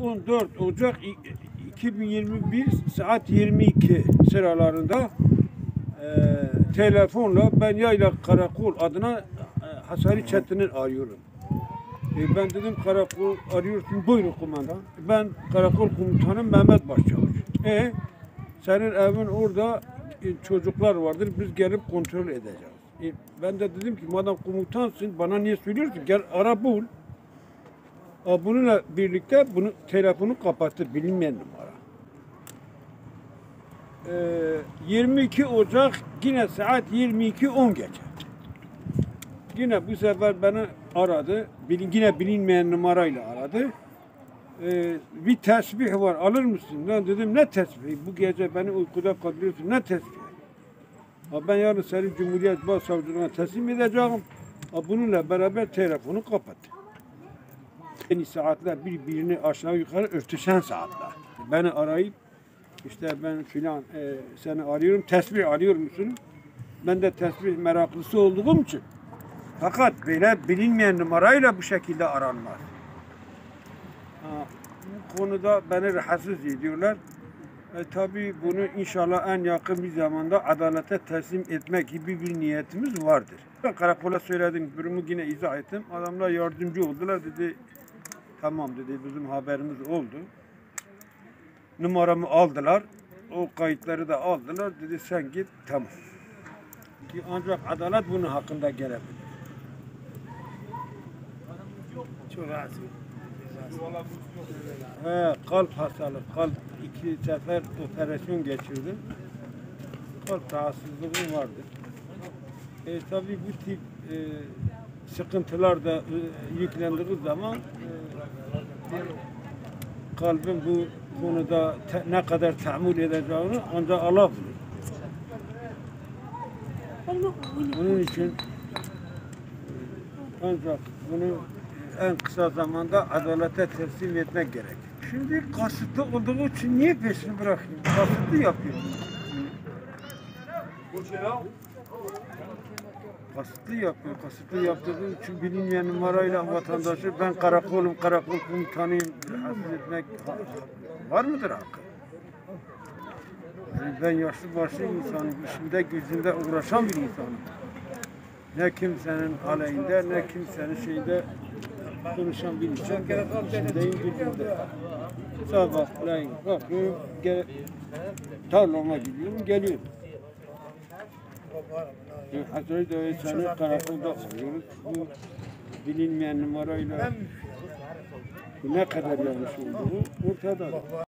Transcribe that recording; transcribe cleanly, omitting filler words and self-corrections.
14 Ocak 2021 saat 22 sıralarında telefonla ben Yayla Karakol adına Hasari Çetin'i arıyorum. Ben dedim karakol arıyorsun, buyurun kumandan. Ben karakol komutanım Mehmet Başçavuş. Senin evin orada çocuklar vardır, biz gelip kontrol edeceğiz. Ben de dedim ki madem komutansın bana niye söylüyorsun, gel ara bul. Bununla birlikte bunu telefonu kapattı, bilinmeyen numara. 22 Ocak yine saat 22:10 geçe. Yine bu sefer beni aradı. Yine bilinmeyen numarayla aradı. Bir tesbih var, alır mısın? Ben dedim ne tesbihi? Bu gece beni uykuda kaldırıyorsun. Ne tesbihi? Ben yarın seni Cumhuriyet Başsavcılığına teslim edeceğim. Bununla beraber telefonu kapattı. Yeni saatler birbirini aşağı yukarı örtüşen saatler. Beni arayıp işte ben filan seni arıyorum, tesbih arıyor musun? Ben de tesbih meraklısı olduğum için. Fakat böyle bilinmeyen numarayla bu şekilde aranmaz. Bu konuda beni rahatsız ediyorlar. Tabii bunu inşallah en yakın bir zamanda adalete teslim etmek gibi bir niyetimiz vardır. Ben karakola söyledim, durumu yine izah ettim. Adamlar yardımcı oldular, dedi tamam dedi, bizim haberimiz oldu. Numaramı aldılar, o kayıtları da aldılar, dedi sen git, tamam. Ki ancak adalet bunun hakkında gelebilir. Çok rahatsız. Kalp hastalığı, kalp 2 sefer operasyon geçirdim. Kalp rahatsızlığım vardır. Tabii bu tip sıkıntılar da yüklendiği zaman kalbim bu konuda ne kadar tahammül edeceğini ancak Allah bilir. Bunun için ancak bunu en kısa zamanda adalete teslim etmek gerek. Şimdi kasıtlı olduğu için niye peşini bırakayım? Kasıtlı yapıyor. Kasıtlı yapıyor. Kasıtlı yaptığı için bilinmeyen numarayla vatandaşı ben karakolum, karakol komutanıyım rahatsız etmek var mıdır hakkı? Yani ben yaşlı başlı insanım, işimde gücümde uğraşan bir insanım. Ne kimsenin aleyhinde, ne kimsenin şeyde konuşan bir insan. İşimdeyim, gücümde. Sabahleyin kalkıyorum, tarlama gidiyorum, geliyorum. Hazreti Dövüşan'ı karakolda oluyoruz. Bu bilinmeyen numarayla ne kadar yanlış olduğu ortada.